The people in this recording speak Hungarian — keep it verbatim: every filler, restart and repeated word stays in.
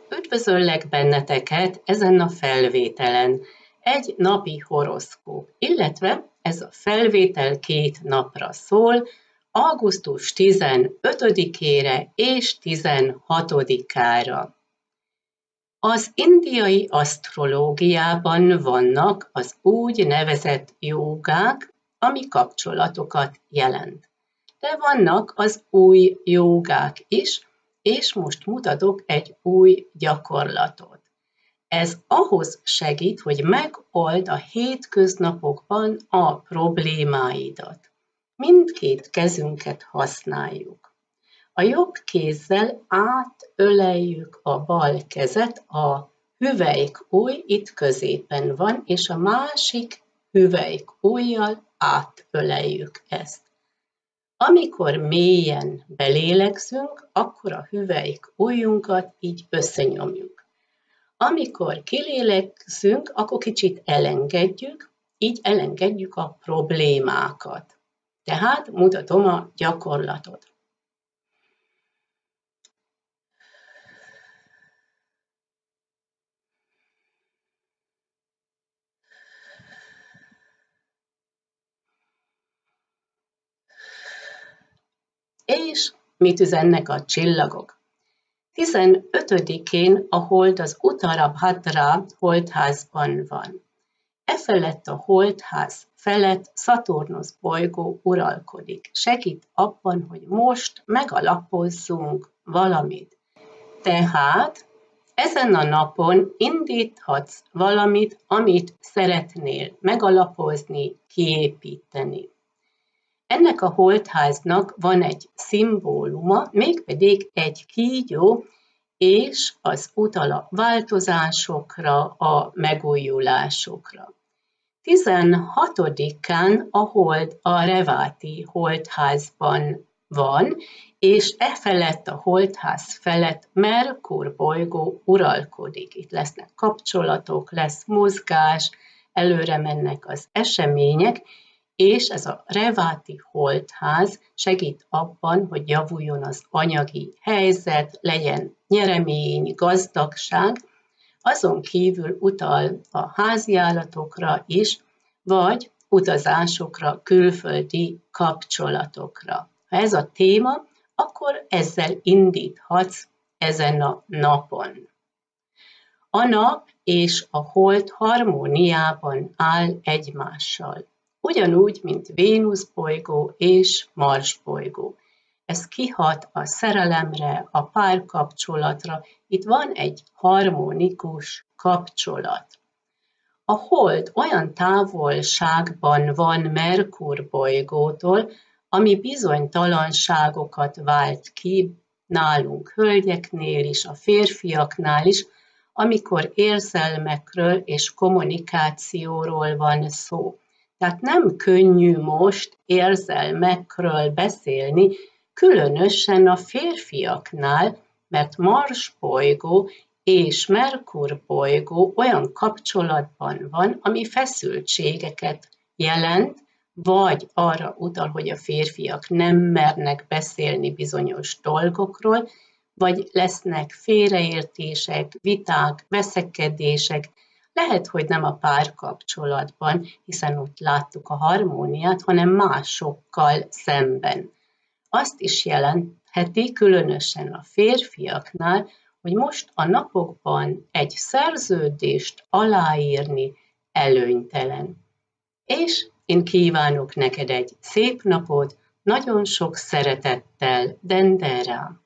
Üdvözöllek benneteket ezen a felvételen. Egy napi horoszkóp, illetve ez a felvétel két napra szól, augusztus tizenötödikére és tizenhatodikára. Az indiai asztrológiában vannak az úgy nevezett jógák, ami kapcsolatokat jelent. De vannak az új jógák is, és most mutatok egy új gyakorlatot. Ez ahhoz segít, hogy megold a hétköznapokban a problémáidat. Mindkét kezünket használjuk. A jobb kézzel átöleljük a bal kezet, a hüvelykujj itt középen van, és a másik hüvelykujjjal átöleljük ezt. Amikor mélyen belélegzünk, akkor a hüvelykujjunkat így összenyomjuk. Amikor kilélegzünk, akkor kicsit elengedjük, így elengedjük a problémákat. Tehát mutatom a gyakorlatot. És mit üzennek a csillagok? tizenötödikén a hold az Uttara Bhadra holdházban van. E felett a holdház felett Szaturnusz bolygó uralkodik. Segít abban, hogy most megalapozzunk valamit. Tehát ezen a napon indíthatsz valamit, amit szeretnél megalapozni, kiépíteni. Ennek a holdháznak van egy szimbóluma, mégpedig egy kígyó, és az utal a változásokra, a megújulásokra. tizenhatodikán a hold a Reváti holdházban van, és e felett a holdház felett Merkur bolygó uralkodik. Itt lesznek kapcsolatok, lesz mozgás, előre mennek az események, és ez a Reváti holdház segít abban, hogy javuljon az anyagi helyzet, legyen nyeremény, gazdagság, azon kívül utal a háziállatokra is, vagy utazásokra, külföldi kapcsolatokra. Ha ez a téma, akkor ezzel indíthatsz ezen a napon. A nap és a hold harmóniában áll egymással. Ugyanúgy, mint Vénusz bolygó és Mars bolygó. Ez kihat a szerelemre, a párkapcsolatra. Itt van egy harmonikus kapcsolat. A hold olyan távolságban van Merkur bolygótól, ami bizonytalanságokat vált ki nálunk hölgyeknél is, a férfiaknál is, amikor érzelmekről és kommunikációról van szó. Tehát nem könnyű most érzelmekről beszélni, különösen a férfiaknál, mert Mars bolygó és Merkur bolygó olyan kapcsolatban van, ami feszültségeket jelent, vagy arra utal, hogy a férfiak nem mernek beszélni bizonyos dolgokról, vagy lesznek félreértések, viták, veszekedések. Lehet, hogy nem a párkapcsolatban, hiszen ott láttuk a harmóniát, hanem másokkal szemben. Azt is jelentheti, különösen a férfiaknál, hogy most a napokban egy szerződést aláírni előnytelen. És én kívánok neked egy szép napot, nagyon sok szeretettel, Dendera!